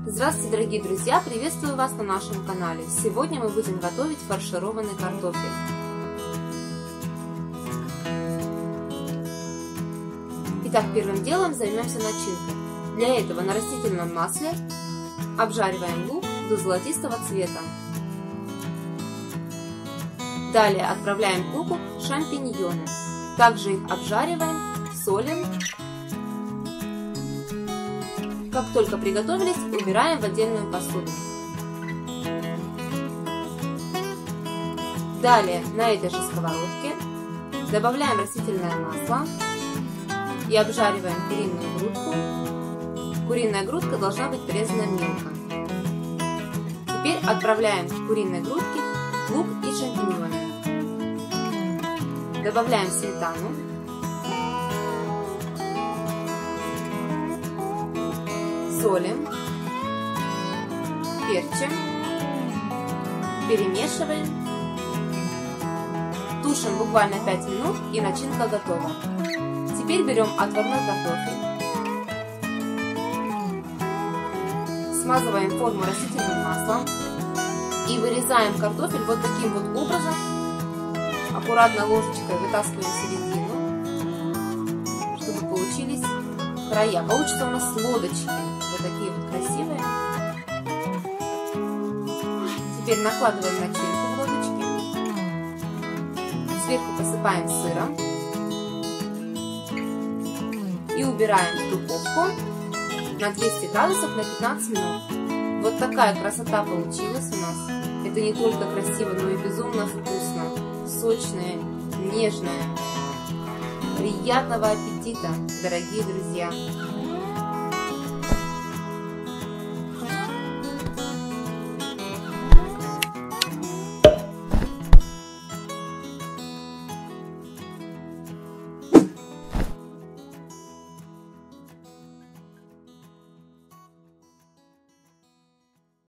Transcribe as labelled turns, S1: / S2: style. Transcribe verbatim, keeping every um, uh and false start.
S1: Здравствуйте, дорогие друзья! Приветствую вас на нашем канале. Сегодня мы будем готовить фаршированный картофель. Итак, первым делом займемся начинкой. Для этого на растительном масле обжариваем лук до золотистого цвета. Далее отправляем к луку шампиньоны. Также их обжариваем, солим. Как только приготовились, убираем в отдельную посуду. Далее на этой же сковородке добавляем растительное масло и обжариваем куриную грудку. Куриная грудка должна быть порезана мелко. Теперь отправляем в куриной грудке лук и шампиньоны. Добавляем сметану. Солим, перчим, перемешиваем, тушим буквально пять минут и начинка готова. Теперь берем отварной картофель, смазываем форму растительным маслом и вырезаем картофель вот таким вот образом. Аккуратно ложечкой вытаскиваем середину, чтобы получились края. Получится у нас лодочки. Вот такие вот красивые. Теперь накладываем начинку в лодочки. Сверху посыпаем сыром. И убираем в духовку на двести градусов на пятнадцать минут. Вот такая красота получилась у нас. Это не только красиво, но и безумно вкусно. Сочное, нежное. Приятного аппетита, дорогие друзья!